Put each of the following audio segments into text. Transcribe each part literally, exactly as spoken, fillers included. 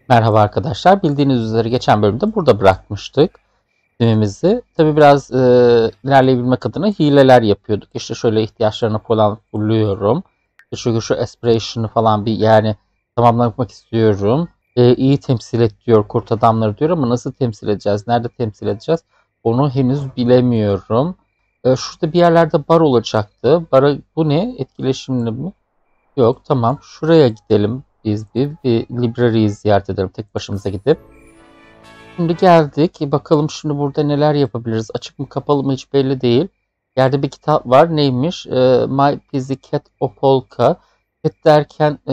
Merhaba arkadaşlar. Bildiğiniz üzere geçen bölümde burada bırakmıştık filmimizi. Tabii biraz e, ilerleyebilmek adına hileler yapıyorduk. İşte şöyle ihtiyaçlarını falan buluyorum. Çünkü şu aspiration'ı falan bir yani tamamlamak istiyorum. E, iyi temsil et diyor kurt adamları diyor ama nasıl temsil edeceğiz? Nerede temsil edeceğiz? Onu henüz bilemiyorum. E, şurada bir yerlerde bar olacaktı. Bara, bu ne? Etkileşimli mi? Yok, tamam. Şuraya gidelim. Biz bir, bir library'yi ziyaret edelim tek başımıza gidip. Şimdi geldik. E, Bakalım şimdi burada neler yapabiliriz. Açık mı kapalı mı hiç belli değil. Yerde bir kitap var. Neymiş? E, My Pussycat Opolka. Cat derken e,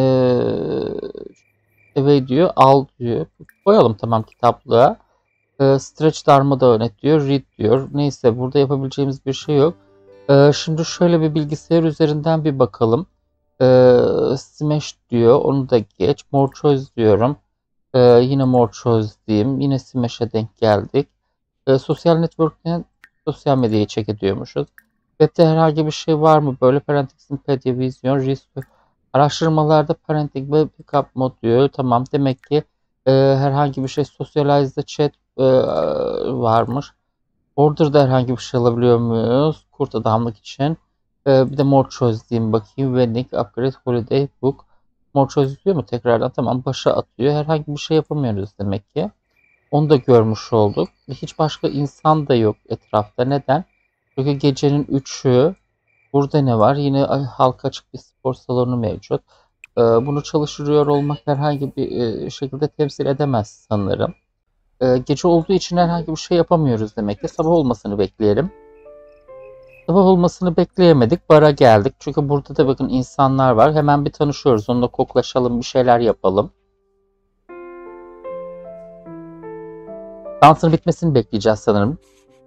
eve diyor. Al diyor. Koyalım tamam kitaplığa. E, Stretch Darmadağın et diyor. Read diyor. Neyse burada yapabileceğimiz bir şey yok. E, şimdi şöyle bir bilgisayar üzerinden bir bakalım. Ee, Smash diyor. Onu da geç. More Choice diyorum. Ee, yine More Choice diyeyim. Yine Smash'e denk geldik. Ee, sosyal network'ten sosyal medyayı check ediyormuşuz. Web'de herhangi bir şey var mı? Böyle Parenting Sympathy, Vision, Risk. Araştırmalarda Parenting ve Pickup Mod diyor. Tamam. Demek ki e, herhangi bir şey Socialize'da chat e, varmış. Order'da herhangi bir şey alabiliyor muyuz? Kurt adamlık için. Ee, bir de More Choice diyeyim bakayım. Wedding, Upgrade, Holiday, Book. More Choice diyor mu tekrardan? Tamam başa atıyor. Herhangi bir şey yapamıyoruz demek ki. Onu da görmüş olduk. Hiç başka insan da yok etrafta. Neden? Çünkü gecenin üçü. Burada ne var? Yine halka açık bir spor salonu mevcut. Ee, bunu çalıştırıyor olmak herhangi bir e, şekilde temsil edemez sanırım. Ee, gece olduğu için herhangi bir şey yapamıyoruz demek ki. Sabah olmasını bekleyelim. Sabah olmasını bekleyemedik. Bara geldik. Çünkü burada da bakın insanlar var. Hemen bir tanışıyoruz. Onunla koklaşalım, bir şeyler yapalım. Dansın bitmesini bekleyeceğiz sanırım.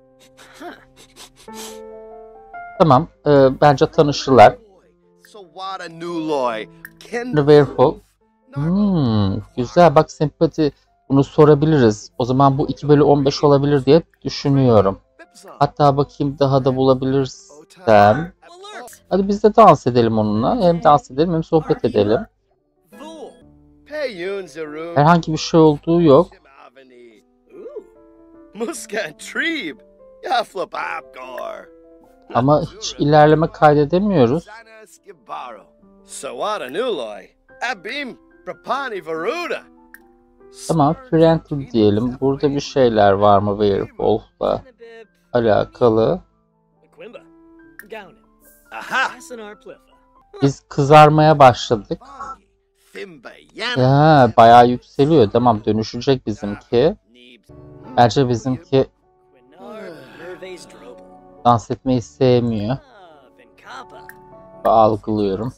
Tamam. E, bence tanışırlar. Werewolf. Hmm, güzel. Bak sempati. Bunu sorabiliriz. O zaman bu iki bölü on beş olabilir diye düşünüyorum. Hatta bakayım daha da bulabilirsem. Hadi biz de dans edelim onunla. Hem dans edelim hem sohbet edelim. Herhangi bir şey olduğu yok. Ama hiç ilerleme kaydedemiyoruz. Tamam, friendly diyelim. Burada bir şeyler var mı Werewolf'la alakalı? Biz kızarmaya başladık. Ya, bayağı yükseliyor. Tamam, dönüşecek bizimki. Bence bizimki dans etmeyi sevmiyor. Algılıyorum.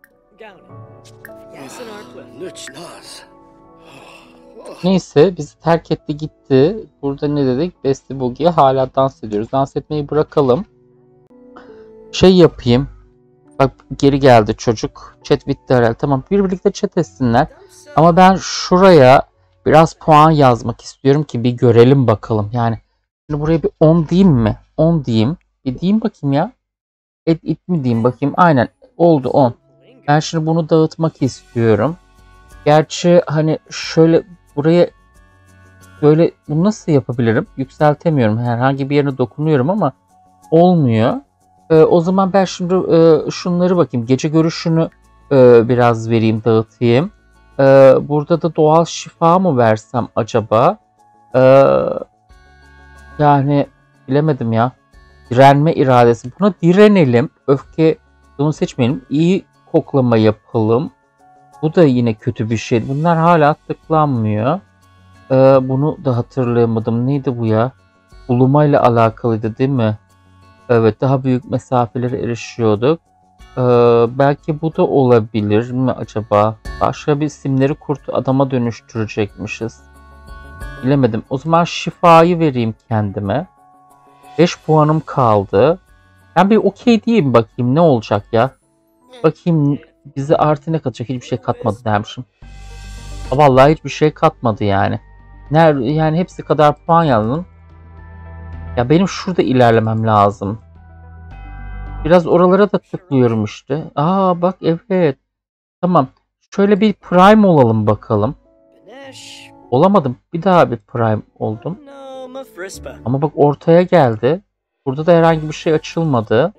Neyse bizi terk etti gitti. Burada ne dedik? Besti Boogie'ye hala dans ediyoruz. Dans etmeyi bırakalım. Şey yapayım. Bak geri geldi çocuk. Chat bitti herhalde. Tamam bir birlikte chat etsinler. Ama ben şuraya biraz puan yazmak istiyorum ki bir görelim bakalım. Yani şimdi buraya bir on diyeyim mi? on diyeyim. Bir diyeyim bakayım ya. Et it mi diyeyim bakayım. Aynen oldu on. Ben şimdi bunu dağıtmak istiyorum. Gerçi hani şöyle buraya böyle bunu nasıl yapabilirim? Yükseltemiyorum. Herhangi bir yerine dokunuyorum ama olmuyor. Ee, o zaman ben şimdi e, şunları bakayım. Gece görüşünü e, biraz vereyim, dağıtayım. Ee, burada da doğal şifa mı versem acaba? Ee, yani bilemedim ya. Direnme iradesi. Buna direnelim. Öfke bunu seçmeyelim. İyi koklama yapalım. Bu da yine kötü bir şey. Bunlar hala tıklanmıyor. Ee, bunu da hatırlayamadım. Neydi bu ya? Ulumayla alakalıydı değil mi? Evet, daha büyük mesafelere erişiyorduk. Ee, belki bu da olabilir mi acaba? Başka bir simleri kurt adama dönüştürecekmişiz. Bilemedim. O zaman şifayı vereyim kendime. beş puanım kaldı. Ben bir okey diyeyim bakayım ne olacak ya. Bakayım bize artı ne katacak? Hiçbir şey katmadı dermişim. Vallahi hiçbir şey katmadı yani. Nerede yani hepsi kadar puan yazdım. Ya benim şurada ilerlemem lazım. Biraz oralara da tıklıyorum işte. Aa bak evet. Tamam. Şöyle bir prime olalım bakalım. Olamadım. Bir daha bir prime oldum. Ama bak ortaya geldi. Burada da herhangi bir şey açılmadı.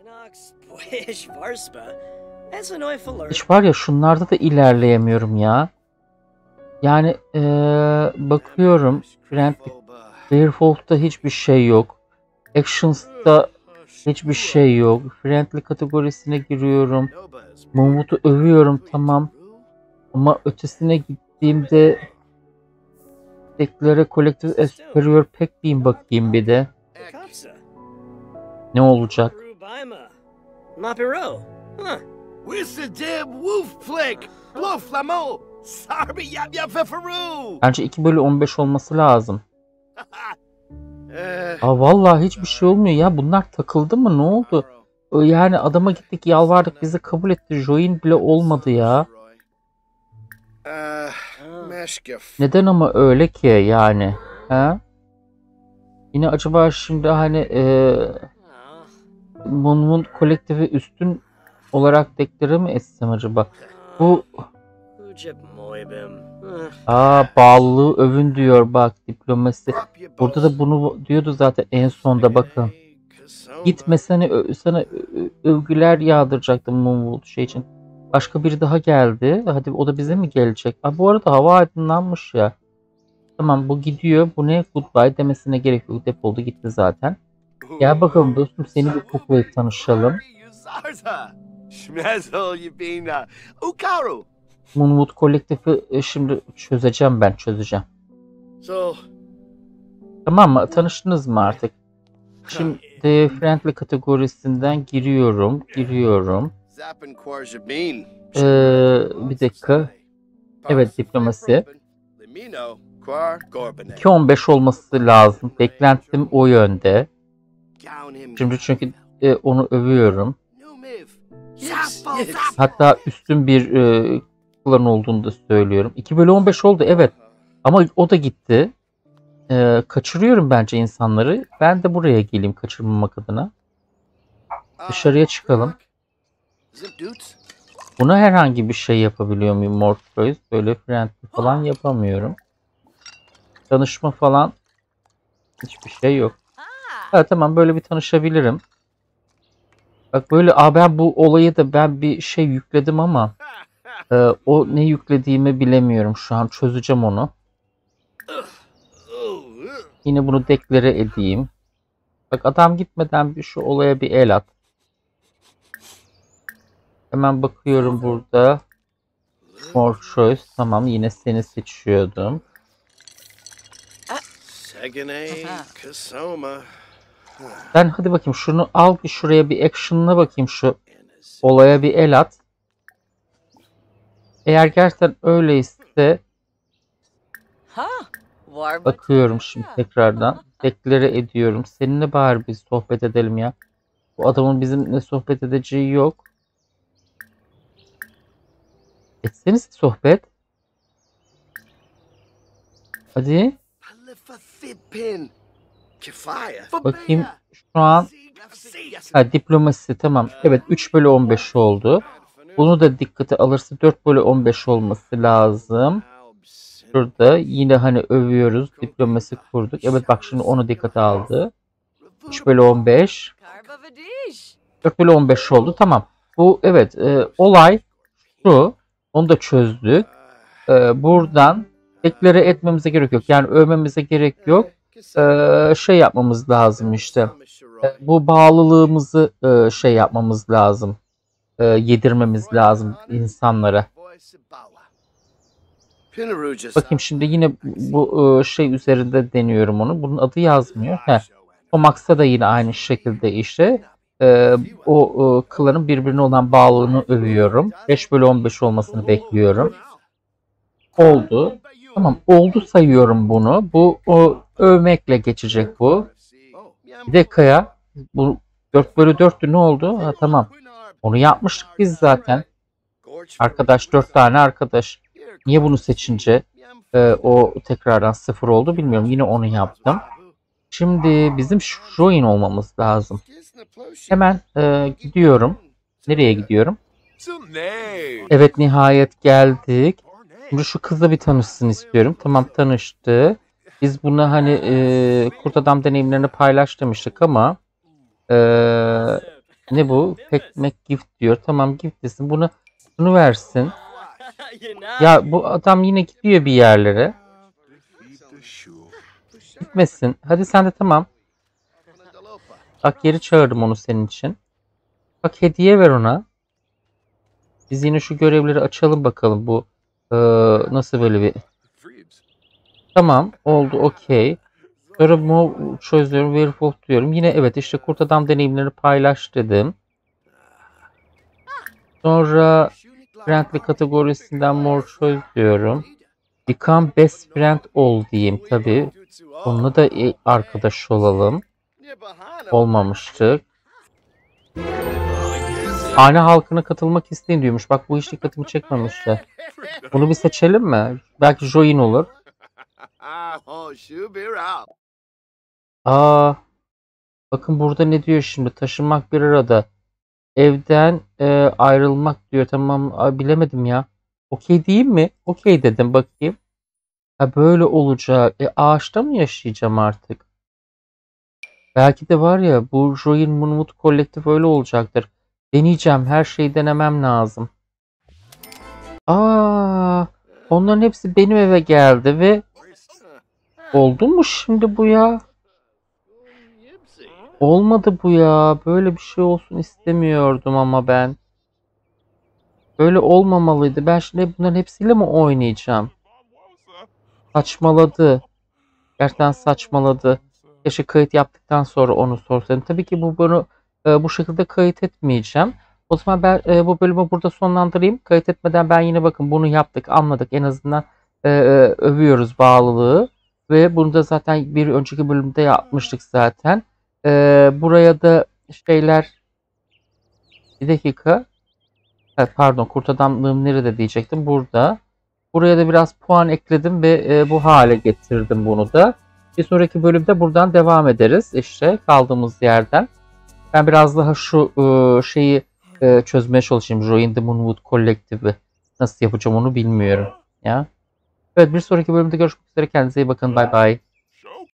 Hiç var ya şunlarda da ilerleyemiyorum ya. Yani ee, bakıyorum. Friendly Werewolf'ta hiçbir şey yok. Actions'ta hiçbir şey yok. Friendly kategorisine giriyorum. Moonwood'u övüyorum tamam. Ama ötesine gittiğimde Declare Collective Superior pek diyeyim bakayım bir de. Ne olacak? Bence iki bölü on beş olması lazım. Aa, vallahi hiçbir şey olmuyor ya. Bunlar takıldı mı? Ne oldu? Yani adama gittik yalvardık bizi kabul etti. Join bile olmadı ya. Neden ama öyle ki yani? He? Yine acaba şimdi hani e, Moonwood kolektifi üstün olarak deklare mi etsem acaba? Bu Aa bağlılığı övün diyor bak diplomasi. Burada da bunu diyordu zaten en sonda bakın. Gitmesene sana övgüler yağdıracaktım Moonwood şey için. Başka biri daha geldi. Hadi o da bize mi gelecek? Aa, bu arada hava aydınlanmış ya. Tamam bu gidiyor. Bu ne? Goodbye demesine gerek yok. Defoldu gitti zaten. Gel bakalım dostum seni bir koklayıp tanışalım. Moonwood kolektifi şimdi çözeceğim ben çözeceğim. Tamam mı? Tanıştınız mı artık? Şimdi friendly kategorisinden giriyorum. Giriyorum. Ee, bir dakika. Evet diplomasi. iki on beş olması lazım. Beklentim o yönde. Şimdi çünkü e, onu övüyorum. Hatta üstün bir e, klan olduğunu da söylüyorum. iki bölü on beş oldu evet. Ama o da gitti. E, kaçırıyorum bence insanları. Ben de buraya geleyim kaçırmamak adına. Dışarıya çıkalım. Buna herhangi bir şey yapabiliyor muyum Morpheus? Böyle friendly falan yapamıyorum. Tanışma falan hiçbir şey yok. Evet tamam böyle bir tanışabilirim. Bak böyle aa ben bu olayı da ben bir şey yükledim ama e, o ne yüklediğimi bilemiyorum şu an çözeceğim onu. Yine bunu deklare edeyim. Bak adam gitmeden bir şu olaya bir el at. Hemen bakıyorum burada. More choice. Tamam yine seni seçiyordum. Ben hadi bakayım şunu al bir şuraya bir action'ına bakayım şu olaya bir el at. Eğer gerçekten öyleyse bakıyorum şimdi tekrardan. Deklare ediyorum. Seninle bari bir sohbet edelim ya. Bu adamın bizimle sohbet edeceği yok. Etseniz sohbet. Hadi. Bakayım şu an ha, diplomasi tamam. Evet üç bölü on beş oldu. Bunu da dikkate alırsa dört bölü on beş olması lazım. Şurada yine hani övüyoruz. Diplomasi kurduk. Evet bak şimdi onu dikkate aldı. üç bölü on beş. dört bölü on beş oldu. Tamam. Bu evet e, olay şu. Onu da çözdük. E, buradan deklare etmemize gerek yok. Yani övmemize gerek yok. E, şey yapmamız lazım işte. E, bu bağlılığımızı e, şey yapmamız lazım. E, yedirmemiz lazım insanlara. Bakayım şimdi yine bu e, şey üzerinde deniyorum onu. Bunun adı yazmıyor. Heh. O Max'a da yine aynı şekilde işte. E, o e, klanın birbirine olan bağlılığını övüyorum. beş bölü on beş olmasını bekliyorum. Oldu. Tamam oldu sayıyorum bunu. Bu o övmekle geçecek bu. Bir dakika bu dört bölü dörttü ne oldu? Ha, tamam. Onu yapmıştık biz zaten. Arkadaş dört tane arkadaş. Niye bunu seçince e, o tekrardan sıfır oldu bilmiyorum. Yine onu yaptım. Şimdi bizim join olmamız lazım. Hemen e, gidiyorum. Nereye gidiyorum? Evet nihayet geldik. Şimdi şu kızla bir tanışsın istiyorum. Tamam, tanıştı. Biz buna hani e, kurt adam deneyimlerini paylaş demiştik ama e, ne bu? Pekmek gift diyor. Tamam, gift desin. Bunu bunu versin. Ya bu adam yine gidiyor bir yerlere. Gitmesin. Hadi sen de tamam. Bak geri çağırdım onu senin için. Bak hediye ver ona. Biz yine şu görevleri açalım bakalım. Bu e, nasıl böyle bir... Tamam oldu, okey. Sonra mov çözüyorum, werewolf diyorum. Yine evet, işte kurt adam deneyimlerini paylaş dedim. Sonra friendly kategorisinden mor çöz diyorum. Become best friend ol diyeyim tabi. Onunla da arkadaş olalım. Olmamıştık. Hane halkına katılmak isteyin diyormuş. Bak bu hiç dikkatimi çekmemişti. Bunu bir seçelim mi? Belki join olur. Aa, bakın burada ne diyor şimdi? Taşınmak bir arada. Evden e, ayrılmak diyor. Tamam, a, bilemedim ya. Okey diyeyim mi? Okey dedim, bakayım. Ha, böyle olacak. E, ağaçta mı yaşayacağım artık? Belki de var ya, bu Join Moonwood kolektif öyle olacaktır. Deneyeceğim. Her şeyi denemem lazım. Aa, onların hepsi benim eve geldi ve oldu mu şimdi bu ya? Olmadı bu ya. Böyle bir şey olsun istemiyordum ama ben. Böyle olmamalıydı. Ben şimdi bunların hepsiyle mi oynayacağım? Saçmaladı. Gerçekten saçmaladı. Keşke kayıt yaptıktan sonra onu sorsaydım. Tabii ki bu bunu e, bu şekilde kayıt etmeyeceğim. O zaman ben e, bu bölümü burada sonlandırayım. Kayıt etmeden ben yine bakın bunu yaptık, anladık. En azından e, e, övüyoruz bağlılığı. Ve bunu da zaten bir önceki bölümde yapmıştık zaten. E, buraya da şeyler... Bir dakika. Evet, pardon, kurt adamlığım nerede diyecektim. Burada. Buraya da biraz puan ekledim ve e, bu hale getirdim bunu da. Bir sonraki bölümde buradan devam ederiz. İşte kaldığımız yerden. Ben biraz daha şu e, şeyi e, çözmeye çalışayım. Join the Moonwood Collective'i. Nasıl yapacağım onu bilmiyorum. Ya. Evet, bir sonraki bölümde görüşmek üzere. Kendinize iyi bakın. Bay bay.